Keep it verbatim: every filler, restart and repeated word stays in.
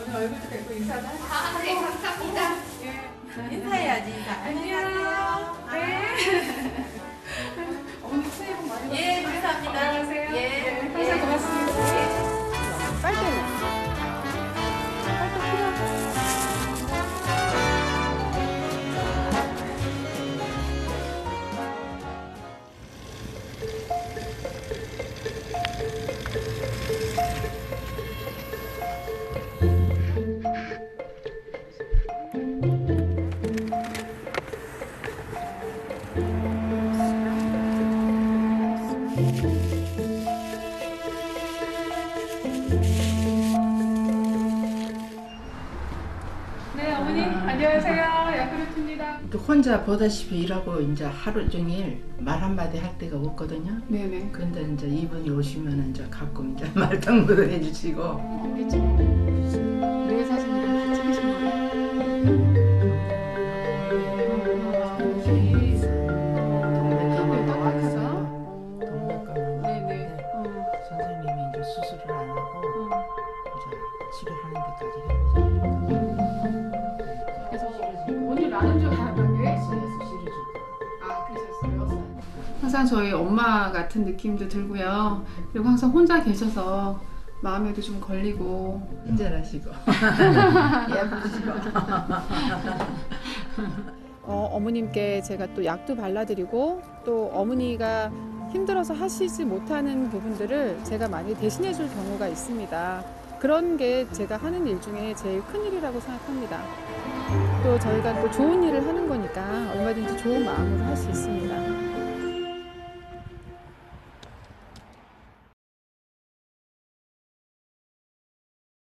오늘 얼굴도 뵙고 인사도 하시죠. 아, 네, 감사합니다. 예. 인사해야지, 인사. 안녕하세요. 네. 어머니 새해 복 많이 받으세요. 예, 감사합니다. 안녕하세요. 예, 네, 항상 예. 고맙습니다. 빨대는? 빨대 필요해? 네, 어머니 안녕하세요. 야쿠르트입니다. 또 혼자 보다시피 일하고 이제 하루 종일 말 한마디 할 데가 없거든요. 네네. 근데 이제 이분이 오시면 이제 가끔 이제 말동무도 해주시고. 우리 집 내 사진이랑 같이 계신 거예요? 네네. 어. 선생님이 이제 수술을 안 하고 어. 이제 치료하는 데까지 해보세요. 그래서 오늘 나눈 줄 알았는데 아 그러셨어요? 항상 저희 엄마 같은 느낌도 들고요. 그리고 항상 혼자 계셔서 마음에도 좀 걸리고 친절하시고 예쁘시고. 어, 어머님께 제가 또 약도 발라드리고 또 어머니가 힘들어서 하시지 못하는 부분들을 제가 많이 대신해 줄 경우가 있습니다. 그런 게 제가 하는 일 중에 제일 큰 일이라고 생각합니다. 또 저희가 또 좋은 일을 하는 거니까 얼마든지 좋은 마음으로 할 수 있습니다.